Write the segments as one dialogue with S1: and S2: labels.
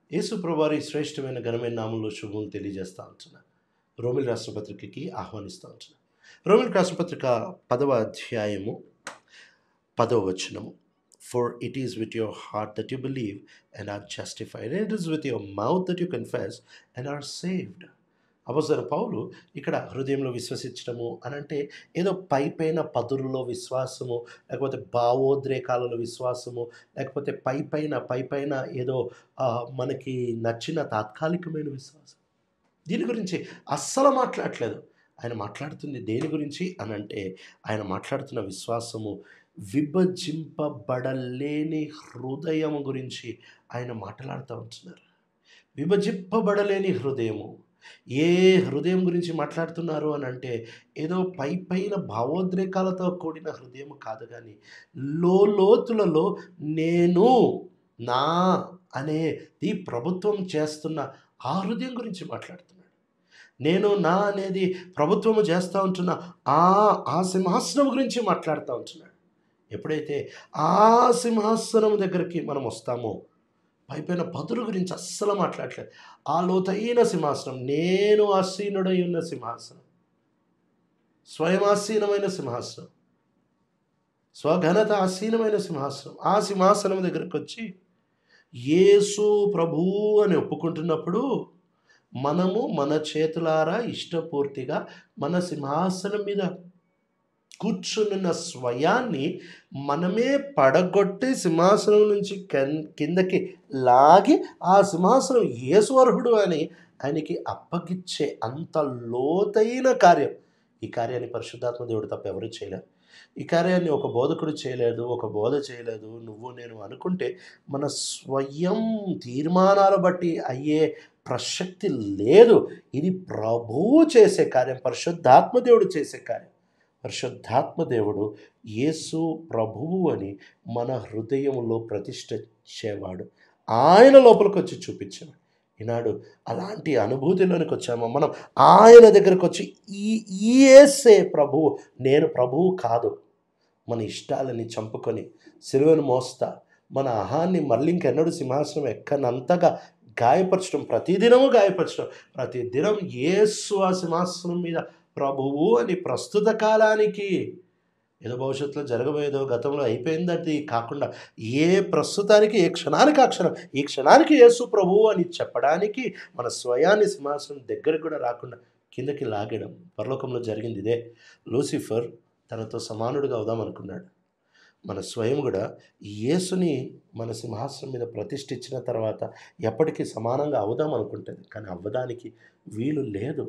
S1: యేసు ప్రభువారి శ్రేష్టమైన ఘనమైన నామంలో శుభములు తెలియజేస్తా ఉంటున్నా. రోమిల్ రాష్ట్రపత్రికకి ఆహ్వానిస్తూ ఉంటున్నా. రోమిల్ రాష్ట్రపత్రిక 10వ అధ్యాయము 10వ వచనము. For it is with your heart that you believe and are justified, and it is with your mouth that you confess and are saved. అపోస్తలుడైన పౌలు ఇక్కడ హృదయంలో విశ్వసించడము అనంటే ఏదో పైపైన పదురులో విశ్వాసము, లేకపోతే భావోద్రేకాలలో విశ్వాసము, లేకపోతే పైపైన ఏదో మనకి నచ్చిన తాత్కాలికమైన విశ్వాసం. దీని గురించి అస్సలు మాట్లాడట్లేదు. ఆయన మాట్లాడుతుంది దేని గురించి అనంటే, ఆయన మాట్లాడుతున్న విశ్వాసము విభజింపబడలేని హృదయం గురించి ఆయన మాట్లాడుతూ ఉంటున్నారు. విభజింపబడలేని హృదయము. ఏ హృదయం గురించి మాట్లాడుతున్నారు అని అంటే, ఏదో పైపైన భావోద్రేకాలతో కూడిన హృదయం కాదు, కానీ లోతులలో నేను నా అనేది ప్రభుత్వం చేస్తున్న ఆ హృదయం గురించి మాట్లాడుతున్నాడు. నేను నా అనేది ప్రభుత్వము చేస్తూ ఉంటున్న ఆ సింహాసనం గురించి మాట్లాడుతూ ఉంటున్నాడు. ఎప్పుడైతే ఆ సింహాసనం దగ్గరికి మనం వస్తామో, పైపైన పదురు గురించి అస్సలు మాట్లాడలేదు. ఆ లోతైన సింహాసనం, నేను ఆసీనుడై ఉన్న సింహాసనం, స్వయమాసీనమైన సింహాసనం, స్వఘనత ఆసీనమైన సింహాసనం, ఆ సింహాసనం దగ్గరకు వచ్చి యేసు ప్రభు అని ఒప్పుకుంటున్నప్పుడు, మనము మన చేతులారా ఇష్టపూర్తిగా మన సింహాసనం మీద కూర్చున్న స్వయాన్ని మనమే పడగొట్టి సింహాసనం నుంచి కిందకి లాగి ఆ సింహాసనం యేసువర్హుడు అని ఆయనకి అప్పగిచ్చే అంత లోతైన కార్యం. ఈ కార్యాన్ని పరిశుద్ధాత్మ దేవుడు తప్ప ఎవరు చేయలేరు. ఈ కార్యాన్ని ఒక బోధకుడు చేయలేదు, ఒక బోధ చేయలేదు, నువ్వు నేను అనుకుంటే మన స్వయం తీర్మానాలు బట్టి అయ్యే ప్రసక్తి లేదు. ఇది ప్రభువు చేసే కార్యం, పరిశుద్ధాత్మ దేవుడు చేసే కార్యం. పరిశుద్ధాత్మ దేవుడు యేసు ప్రభువు అని మన హృదయంలో ప్రతిష్ఠించేవాడు. ఆయన లోపలికి వచ్చి చూపించాడు. ఈనాడు అలాంటి అనుభూతిలోనికి వచ్చాము మనం. ఆయన దగ్గరకు వచ్చి ఈ యేసే ప్రభువు, నేను ప్రభువు కాదు. మన ఇష్టాలని చంపుకొని సిలువను మోస్తా మన అహాన్ని మళ్ళీ ఇంకెన్నడూ సింహాసనం ఎక్కనంతగా గాయపరచడం, ప్రతిదినము గాయపరచడం, ప్రతిదినం యేసు ఆ సింహాసనం మీద ప్రభువు అని ప్రస్తుత కాలానికి, ఏదో భవిష్యత్తులో జరగబోయేదో గతంలో అయిపోయింది కాకుండా, ఏ ప్రస్తుతానికి ఏ క్షణానికి ఆ క్షణం, ఈ క్షణానికి యేసు ప్రభువు అని చెప్పడానికి మన స్వయాన్ని సింహాసనం దగ్గరకు కూడా రాకుండా కిందకి లాగడం. పరలోకంలో జరిగింది ఇదే. లూసిఫర్ తనతో సమానుడిగా అవుదాం అనుకున్నాడు. మన స్వయం కూడా యేసుని మన సింహాసనం మీద ప్రతిష్ఠించిన తర్వాత ఎప్పటికీ సమానంగా అవుదాం అనుకుంటుంది, కానీ అవ్వడానికి వీలు లేదు.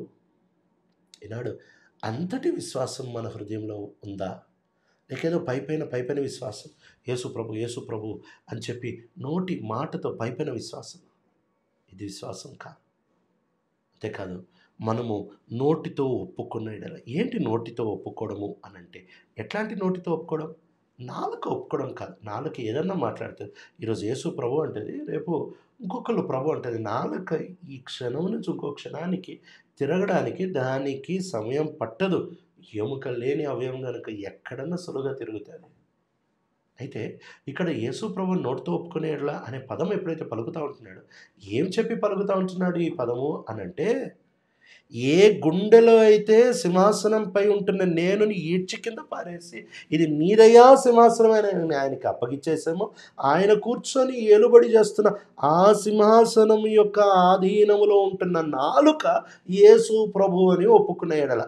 S1: ఈనాడు అంతటి విశ్వాసం మన హృదయంలో ఉందా? లేకేదో పైపైన విశ్వాసం, యేసు ప్రభు అని చెప్పి నోటి మాటతో పైపైన విశ్వాసం. ఇది విశ్వాసం కాదు. అంతేకాదు, మనము నోటితో ఒప్పుకున్న ఎడల. ఏంటి నోటితో ఒప్పుకోవడము అనంటే, ఎట్లాంటి నోటితో ఒప్పుకోవడం? నాలుక ఒప్పుకోవడం కాదు. నాలుక ఏదన్నా మాట్లాడుతుంది. ఈరోజు యేసు ప్రభు అంటది, రేపు ఇంకొకళ్ళు ప్రభు అంటది. నాలుక ఈ క్షణం నుంచి ఇంకో క్షణానికి తిరగడానికి దానికి సమయం పట్టదు. ఎముక లేని అవయవం కనుక ఎక్కడన్నా సులువుగా తిరుగుతుంది. అయితే ఇక్కడ యేసు ప్రభు నోటితో ఒప్పుకునేలా అనే పదం ఎప్పుడైతే పలుకుతూ ఉంటున్నాడో, ఏం చెప్పి పలుకుతూ ఉంటున్నాడు ఈ పదము అనంటే, ఏ గుండెలో అయితే సింహాసనంపై ఉంటున్న నేనుని ఈడ్చి కింద పారేసి ఇది నీదయా సింహాసనం అని ఆయనకి అప్పగిచ్చేసామో, ఆయన కూర్చొని ఏలుబడి చేస్తున్న ఆ సింహాసనం యొక్క ఆధీనములో ఉంటున్న నాలుక యేసు ప్రభు అని ఒప్పుకునే ఎడల,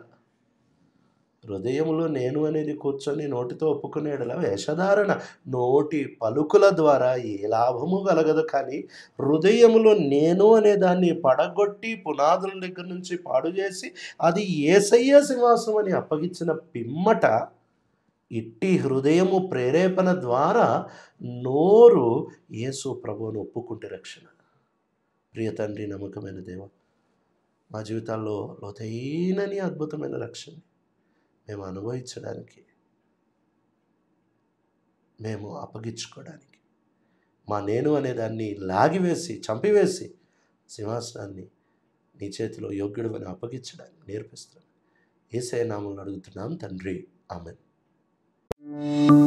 S1: హృదయంలో నేను అనేది కూర్చొని నోటితో ఒప్పుకునే ఎడల వేషధారణ, నోటి పలుకుల ద్వారా ఏ లాభము కలగదు. కానీ హృదయములో నేను అనే దాన్ని పడగొట్టి పునాదుల దగ్గర నుంచి పాడు చేసి అది యేసయ్య సింహాసనం అని అప్పగించిన పిమ్మట, ఇట్టి హృదయము ప్రేరేపణ ద్వారా నోరు యేసు ప్రభువును ఒప్పుకుంటే రక్షణ. ప్రియ తండ్రి, నమ్మకమైన దేవ, మా జీవితాల్లో లోతైనని అద్భుతమైన రక్షణ మేము అనుభవించడానికి, మేము అప్పగించుకోవడానికి, మా నేను అనేదాన్ని లాగివేసి చంపివేసి సింహాసనాన్ని నీ చేతిలో యోగ్యుడు అని అప్పగించడానికి నేర్పిస్తున్నాను. యేసయ్య నామములో అడుగుతున్నాం తండ్రి, ఆమేన్.